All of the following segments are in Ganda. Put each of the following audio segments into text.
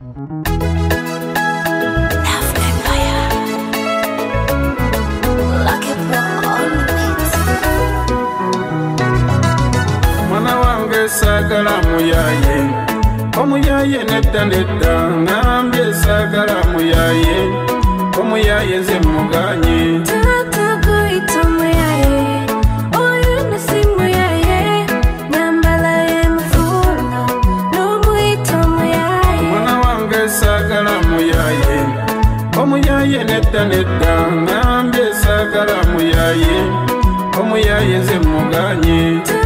Sagala omuyaye, omuyaye nedda nedda, ngambye sagala omuyaye, omuyaye nze muganye. Tata goyita omuyaye, oyo nasi muyaye, nyambala emufuula, n'omuyita omuyaye. Mwana wange sagala omuyaye, omuyaye nedda nedda, ngambye sagala omuyaye, omuyaye nze muganye.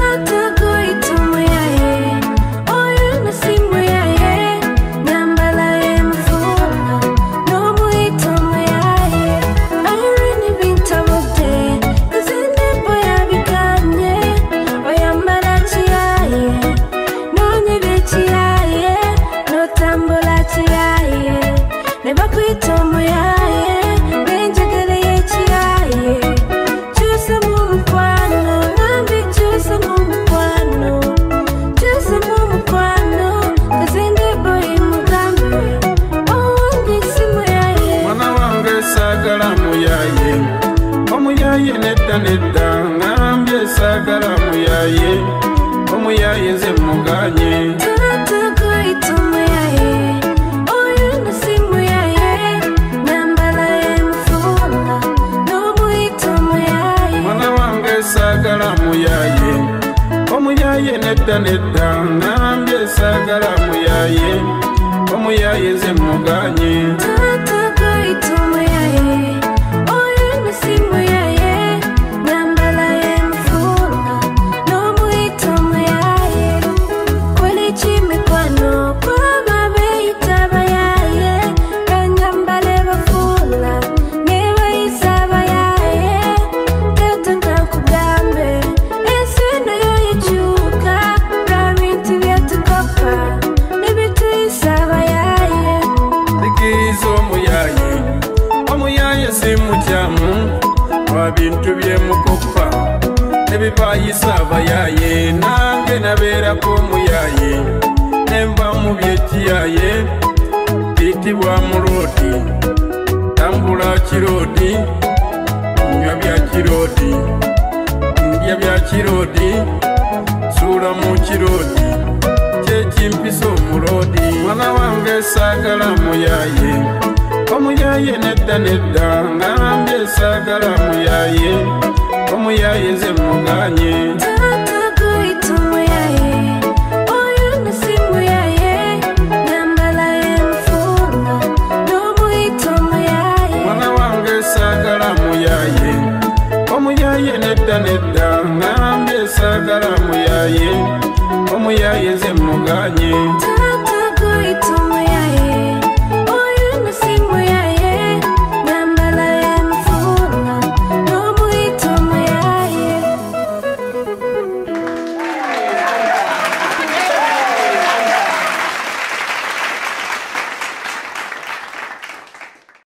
Omuyaye nedda nedda, ngambye sagala omuyaye, omuyaye nze muganye. Tata goyita omuyaye, oyo nasi muyaye, nyambala emufuula, n'omuyita omuyaye. Mwana wange sagala omuyaye, omuyaye nedda nedda, ngambye sagala omuyaye, omuyaye nze muganye. Tata goyita omuyaye, oyo nasi muyaye, nyambala emufuula, n'omuyita omuyaye. Koleki mikwano kwaba beeyita abayaye, banyambala ebafuula, ne bayisa abayaye. Tata kankugambe, ensi eno yo yekyuka, lwa bintu byetukopa, ne bituyisa abayaye. Sikiriza omuyaye, omuyaye si mukyamu, lwa bintu byemukopa, nebibayisa abayaye. Nange nabeerako omuyaye, nenva mu byekiyaye, bitibwa muloodi. Tambula kiroodi, nywa bya kiroodi, ndya bya kiroodi, suula mu kiroodi, kyekimpisa omuloodi. Mwana wange sagala omuyaye, omuyaye nedda nedda, ngambye sagala omuyaye, omuyaye nze muganye. Tata goyita omuyaye, oyo nasi muyaye, nyambala emufuula, n'omuyita omuyaye. Mwana wange sagala omuyaye, omuyaye nedda nedda, ngambye sagala omuyaye, omuyaye nze muganye.